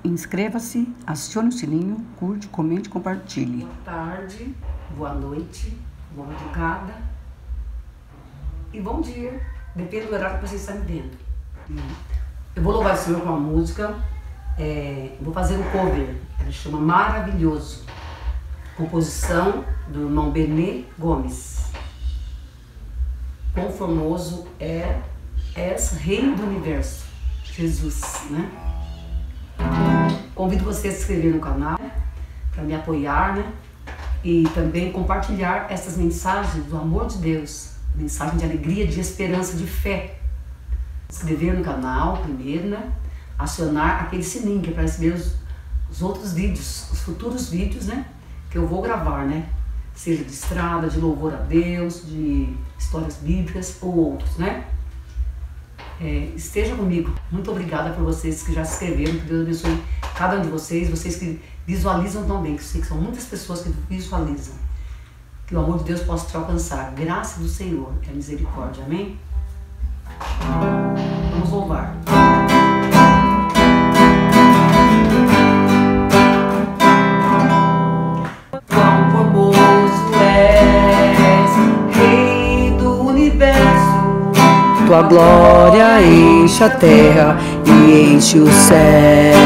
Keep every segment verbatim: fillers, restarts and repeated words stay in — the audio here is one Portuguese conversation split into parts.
inscreva-se, acione o sininho, curte, comente, compartilhe. Boa tarde, boa noite, boa madrugada e bom dia, depende do horário que você está me vendo. Eu vou louvar o Senhor com uma música, é, vou fazer um cover, ela chama Maravilhoso, composição do irmão Benê Gomes. Quão formoso é, és Rei do Universo, Jesus, né? Convido você a se inscrever no canal, para me apoiar, né? E também compartilhar essas mensagens do amor de Deus, mensagem de alegria, de esperança, de fé. Se inscrever no canal primeiro, né? Acionar aquele sininho que é para receber os, os outros vídeos, os futuros vídeos, né? Que eu vou gravar, né? Seja de estrada, de louvor a Deus, de histórias bíblicas ou outros, né? É, esteja comigo. Muito obrigada por vocês que já se inscreveram, que Deus abençoe cada um de vocês, vocês que visualizam também, que eu sei que são muitas pessoas que visualizam. Que o amor de Deus possa te alcançar. Graça do Senhor e a misericórdia. Amém? Vamos louvar. Quão formoso és, Rei do Universo. Tua glória enche a terra e enche os céus.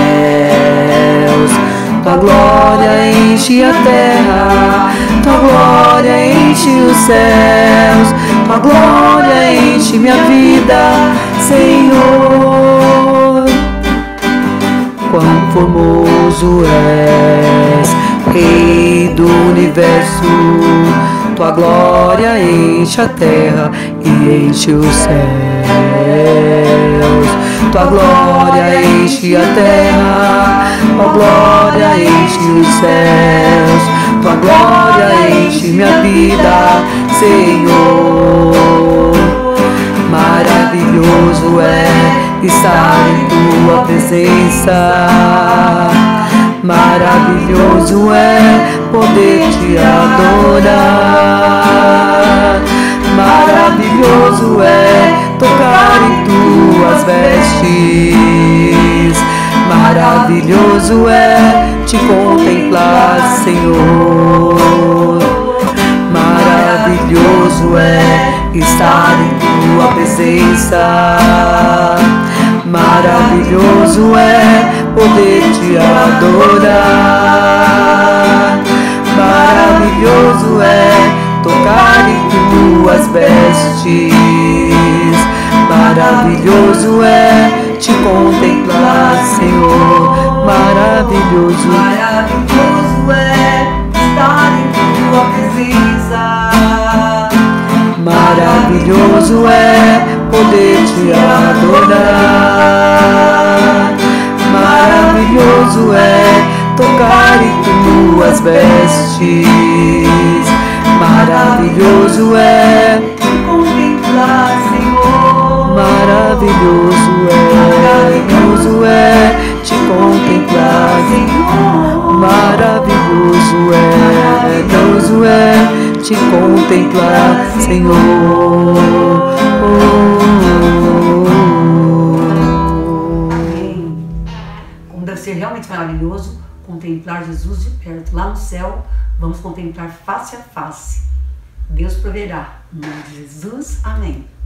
Tua glória enche a terra, tua glória enche os céus. Tua glória enche minha vida, Senhor. Quão formoso és, Rei do Universo. Tua glória enche a terra e enche os céus. Tua glória enche a terra, tua glória enche os céus. Tua glória enche minha vida, Senhor. Maravilhoso é estar em tua presença. Maravilhoso é poder te adorar. Maravilhoso é tocar em tuas vestes. Maravilhoso é te contemplar, Senhor. Maravilhoso é estar em tua presença. Maravilhoso é poder te adorar. Maravilhoso é tocar em tuas vestes. Maravilhoso é te contemplar, Senhor. Maravilhoso, maravilhoso é estar em tua presença. Maravilhoso é poder te adorar. Maravilhoso é tocar em tuas vestes. Maravilhoso é te contemplar, Senhor. Maravilhoso é, maravilhoso é te contemplar, Senhor. Maravilhoso é, maravilhoso é te contemplar, Senhor. Amém. Como deve ser realmente maravilhoso contemplar Jesus de perto. Lá no céu, vamos contemplar face a face. Deus proverá. Em nome de Jesus, amém.